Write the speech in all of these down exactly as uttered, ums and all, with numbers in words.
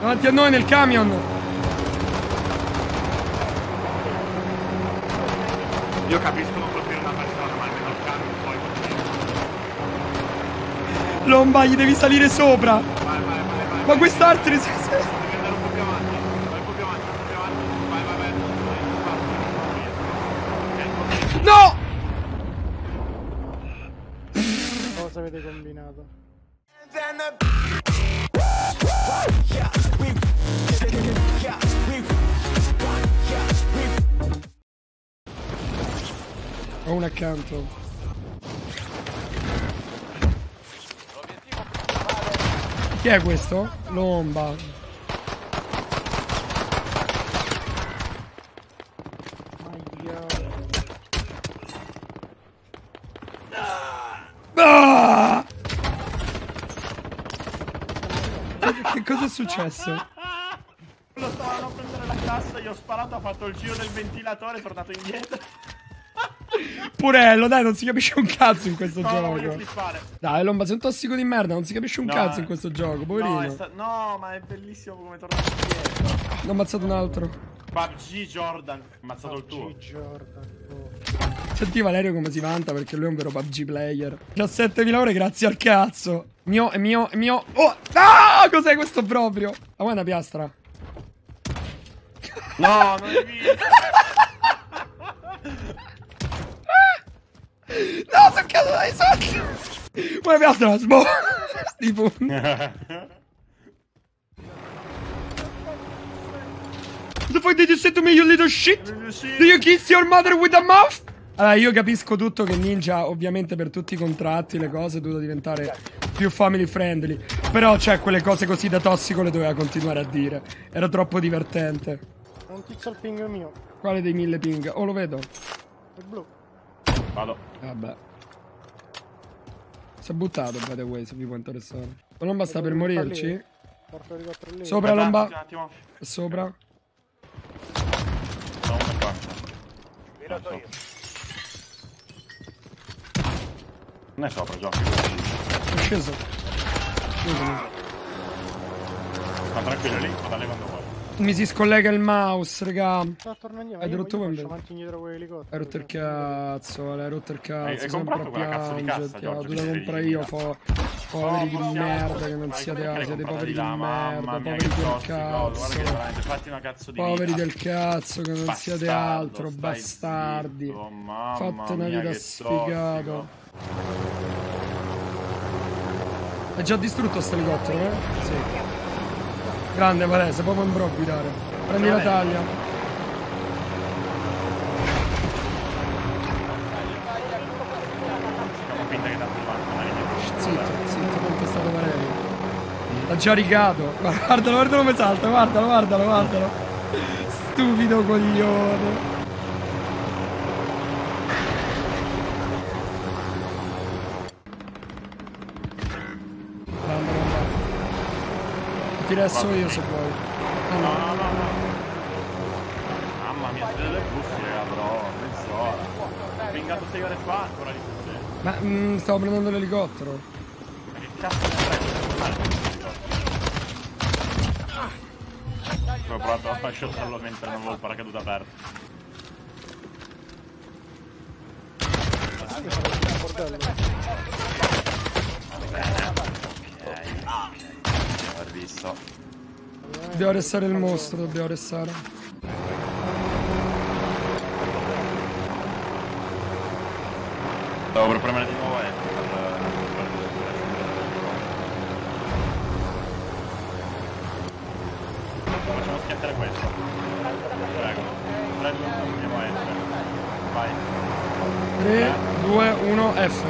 Davanti a noi nel camion. Io capisco non colpire una persona, ma almeno il camion poi. Lomba, gli devi salire sopra. Vai, vai, vai, vai. Ma quest'altro... Devi andare un po' più avanti. Vai un po' più avanti, un po' più avanti. Vai, vai, vai. No! Cosa avete combinato? Ho un accanto. Chi è questo? Lomba. Ah! Che cosa è successo? Lo stavano a prendere la cassa, io ho sparato, ha fatto il giro del ventilatore, è tornato indietro. Purello, dai, non si capisce un cazzo in questo No, gioco. lo voglio flippare. Dai, Lomba, sei un tossico di merda, non si capisce un No, cazzo eh. in questo gioco, poverino. No, è sta- no, ma è bellissimo come è tornato indietro. Ne ho ammazzato un altro. P U B G Jordan, ho ammazzato il tuo. Jordan. Oh. Senti Valerio come si vanta perché lui è un vero P U B G player. diciassettemila ore grazie al cazzo. Mio, è mio, è mio. Oh! Ah! Cos'è questo proprio? Ma ah, è una piastra. No, non è vero. No, sono caso dai soldi. Una piastra, sbo. Tipo. The fuck did you say to me, you little shit? Do you kiss your mother with a mouth? Allora, io capisco tutto che Ninja, ovviamente per tutti i contratti, le cose, è dovuto diventare più family friendly. Però, cioè, quelle cose così da tossico le doveva continuare a dire. Era troppo divertente. Un tizio al ping mio. Quale dei mille ping? Oh, lo vedo. Il blu. Vado. Vabbè. Si è buttato, by the way, se vi può interessare. Ma non basta per morirci. Porto di quattro lì. Sopra, Aspetta, Lomba. Un attimo. Sopra. Sono uno qua. Non è sopra, giochi. È sceso. Scusami. Ma tranquillo lì, vado quando vuoi. Mi si scollega il mouse, raga. Sta tornando indietro. Hai Io- rotto io con faccio me. avanti e indietro con l'elicottero. Hai rotto il cazzo, Ale, hai rotto il cazzo. Hai- hai sempre comprato a quella cazzo di piangere, cassa, ti- Giorgio, tu la che compra sei io, di fo... poveri di No, merda che non ma siete, come siete comprata poveri di di là? merda, Mamma mia, poveri che del tossico, guarda che cazzo. veramente fatti una cazzo di Poveri vita. del cazzo che non siete Bastardo, altro, stai bastardi. zitto, mamma Fate una mia, vita che sfigato. tossico. È già distrutto sto elicottero, eh? Sì. Grande Valese, proprio un bro a guidare. Prendi la taglia. Facciamo finta che tanto vanno, magari Zitto, zitto, quanto è stato Valerio. L'ha già rigato. Guardalo, guardalo come salta, guardalo, guardalo, guardalo. Stupido coglione. Grande, grande. Ti resto io se vuoi. Ah, No, no. no, no, no. Mamma mia, siete delle cuffie, bro, non so. Ho pingato sei ore fa ancora di cuffie. Ma mm, stavo prendendo l'elicottero. Ma che cazzo ne prendo? Ho provato a shottarlo mentre non avevo il paracaduta aperto. Aver visto. Dobbiamo restare il mostro, dobbiamo restare. Stavo per premere di nuovo F per, per, per facciamo schiattare questo. Prego. tre, due, uno, andiamo a F. Vai. tre, due, uno, F.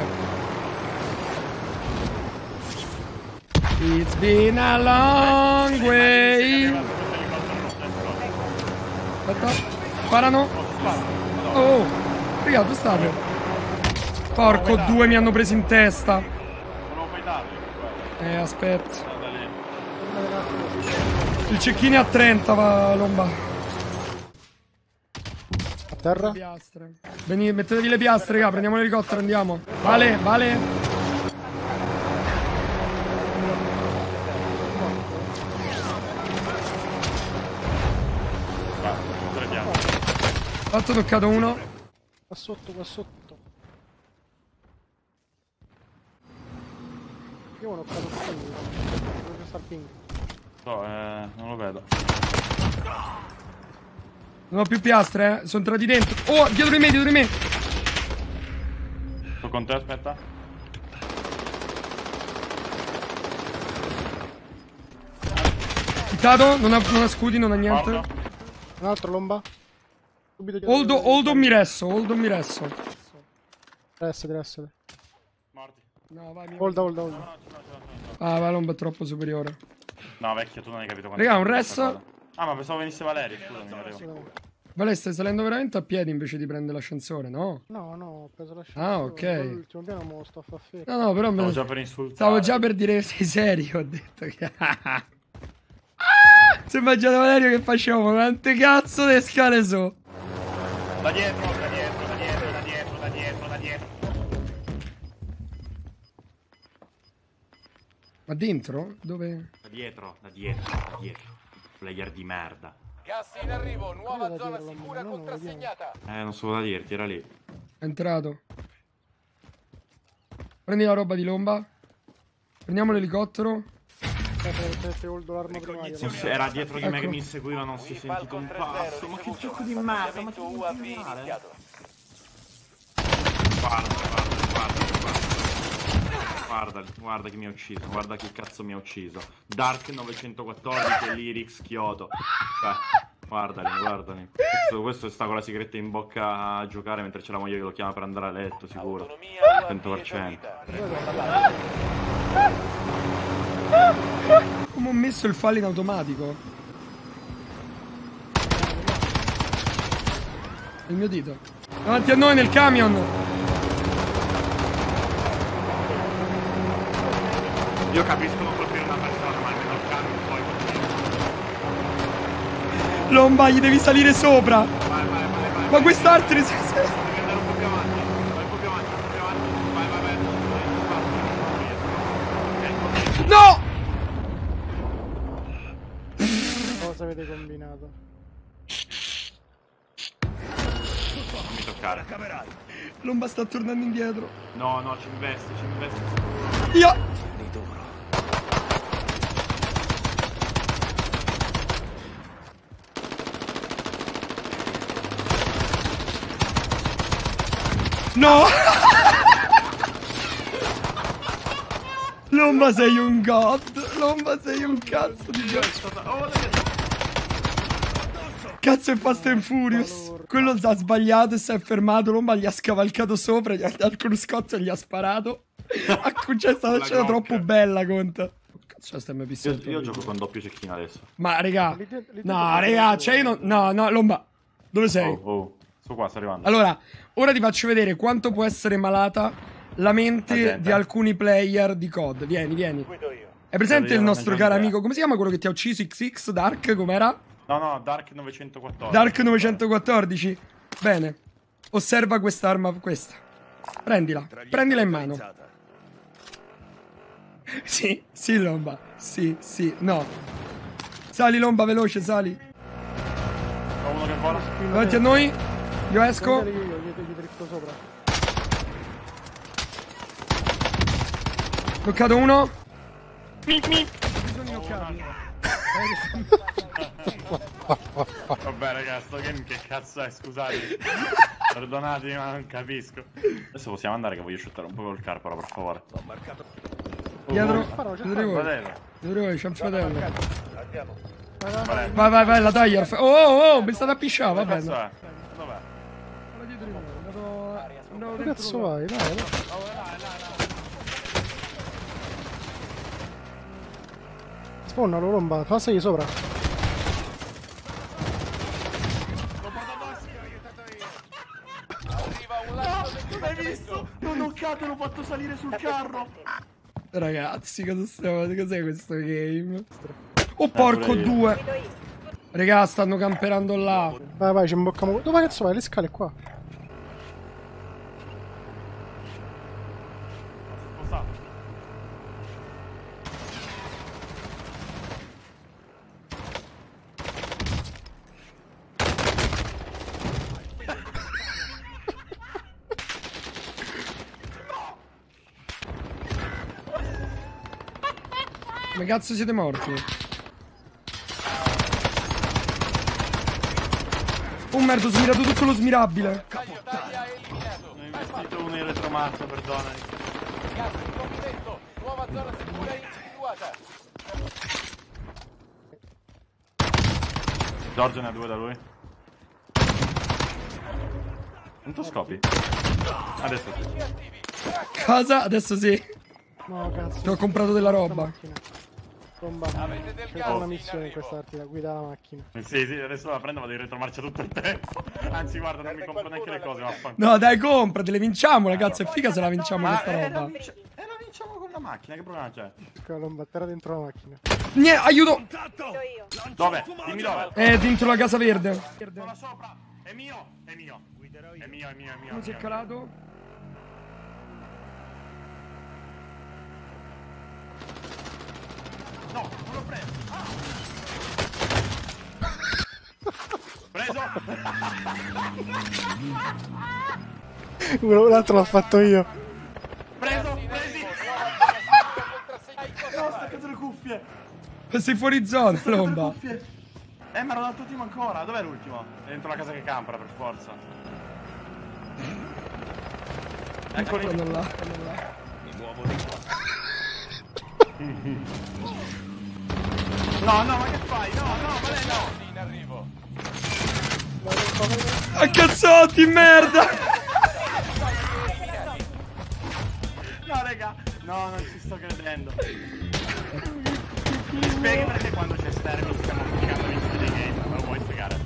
It's been a long way. Aspetta, sparano. Oh, raga, dove state? Porco due, mi hanno preso in testa. Volevo fightarli. Eh, aspetta. Guarda lì. Il cecchino è a trenta, va, Lomba. A terra? Piastre. Veni, mettetevi le piastre, raga, prendiamo l'elicottero, andiamo. Vale, vale. Fatto, toccato uno. Qua sotto, qua sotto. Io ho toccato il ping. Dove sta il ping? No, eh, non lo vedo. Non ho più piastre, eh. Sono entrati dentro. Oh, dietro di me, dietro di me. Sto con te, aspetta. Hittato, non ha, non ha scudi, non ha niente. Morto. Un altro lomba. Subito dietro. Oldo, Oldo mi resso, Oldo mi resso. Ressate, ressate. Morti. No, vai, mi Holda, holda, holda. No, no, no, no, no. Ah, va, Lomba è troppo superiore. No, vecchio, tu non hai capito quanto. Raga, un è res. questa cosa. Ah, ma pensavo venisse Valerio, scusami, non arrivo. Vale, stai salendo veramente a piedi invece di prendere l'ascensore, no? No, no, ho preso la scena. Ah, ok. L'ultimo piano me lo sto a far fermo. No, no, però me... Stavo già per insultare. Stavo già per dire sei serio, ho detto che... Si è immaginato Valerio che facevamo quante cazzo le scale su. Da dietro, da dietro, da dietro, da dietro, da dietro, da dietro. Ma dentro? Dove? Da dietro, da dietro, da dietro. Player di merda. Gas in arrivo, nuova Cosa zona dirlo, sicura no, no, contrassegnata. Eh, non so cosa dirti, era lì. È entrato. Prendi la roba di Lomba. Prendiamo l'elicottero. Aspetta, te holdo l'arma primaria. Non si- Era dietro di me Ecco. che mi inseguiva, non si è sentito un Falcon tre zero, passo. Ma che ricevuto. gioco di merda, ma che Avviamento U A V iniziato. Guarda, guarda, guarda, guarda. Guarda, guarda chi mi ha ucciso, guarda chi cazzo mi ha ucciso. Dark novecentoquattordici e Lyrix Kyoto. Cioè, guardali, guardali. Questo, questo sta con la sigaretta in bocca a giocare mentre c'è la moglie che lo chiama per andare a letto, sicuro. Autonomia U A V cento per cento. esaurita. Come ho messo il fallo in automatico? Il mio dito. Davanti a noi nel camion. Io capisco non colpire una persona, ma almeno il camion poi continua. Lomba, gli devi salire sopra. Vai, vai, vai, vai. Ma quest'altro... Devi andare un po' più avanti, vai un po' più avanti, un po' più avanti. Vai, vai, vai. No! Cosa avete combinato? Non mi toccare. Lomba sta tornando indietro. No, no, ci investi, ci investi. Io... No! Lomba sei un god! Lomba sei un cazzo di god! Cazzo è Fast and Furious! Quello si ha sbagliato e si è fermato, Lomba gli ha scavalcato sopra, gli ha dato con scotto e gli ha sparato. C'è stata una scena troppo bella, conta. Cazzo, stai mai Io, io gioco con doppio cecchino adesso. Ma regà, Lì dentro- lì no dentro- regà, cioè io non... No, no, Lomba, dove sei? Oh, oh. Sto qua, sto arrivando. Allora, ora ti faccio vedere quanto può essere malata la mente Attenta. di alcuni player di C O D. Vieni, vieni. Guido io. È presente Io il non nostro ne ho caro idea. amico, come si chiama quello che ti ha ucciso? X X Dark, com'era? No, no, Dark novecentoquattordici. Dark novecentoquattordici. Bene. Osserva quest'arma, questa. Prendila, prendila in mano. Sì, sì Lomba. Sì, sì, no. Sali Lomba, veloce, sali. Ho uno che vola. Davanti a noi. Io esco. Prendere io, gli, gli dritto sopra. Toccato uno. Vabbè, raga, sto game che cazzo è, scusate. Perdonatemi, ma non capisco. Adesso possiamo andare che voglio shootare un po' col carparo, per favore. Dietro. Sparo, c'è Dietro di voi. Valerio. Dietro di voi, c'è un fratello. Andiamo. Valerio. Vai, vai, vai, la taglia. Oh, oh, oh, mi state a pisciare, va Che cazzo bene. è? Dov'è? Che cazzo vai? Dai, dai. Spawnalo, Lomba, passagli sopra. Arriva un lancio del L'hai visto? L'ho knoccato e l'ho fatto salire sul carro. Ragazzi, cosa stiamo... Cos'è questo game? Oh, porco pure io. due. Raga, stanno camperando là. Vai, vai, ci imbocchiamo. Dove cazzo vai? Le scale qua. Spostato. Come cazzo siete morti? Oh merda, ho smirato tutto lo smirabile. Ho investito uno in retromarcia, perdonami. Gas in movimento. Nuova zona sicura individuata. Giorgio ne ha due da lui. Non tu scopi? Adesso sì. Cosa? Adesso sì. No, cazzo. Ti ho comprato della roba. Bomba. Avete del C'è gas una in missione in arrivo. questa partita, guida la macchina. Sì, sì, adesso la prendo, vado in retromarcia tutto il tempo. Anzi, guarda, non mi compro neanche le cose, vaffanculo. No, dai, compratele, vinciamola, cazzo. È figa se la vinciamo Ma questa eh, la roba. vinci- eh, la vinciamo con la macchina, che problema c'è? Colomba, terra dentro la macchina. Niente, aiuto! Dove? Dimmi dove. È dentro la casa verde. Sono là sopra. È mio, è mio. È mio, è mio, è mio. Come si è mio. calato? No, non l'ho preso. Preso. Uno- L'altro l'ho fatto io. Preso, presi. No, staccato le cuffie. Sei fuori zona, Lomba. Cuffie. Eh, ma ero dato l'ultimo ancora. Dov'è l'ultimo? È dentro la casa che campa, per forza. Eccoli. Quello là, quello là. No, no, ma che fai? No, no, ma lei no. In arrivo. A cazzotti, merda! No, raga. No, non ci sto credendo. Mi spieghi perché quando c'è Stermi stiamo pubblicando l'inizio dei game? Me lo puoi spiegare?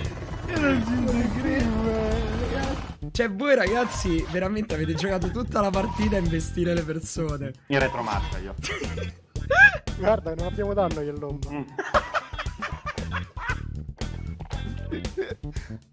Cioè, voi ragazzi, veramente avete giocato tutta la partita a investire le persone. In retromarcia io. Guarda, non abbiamo danno io e l'omba. Mm.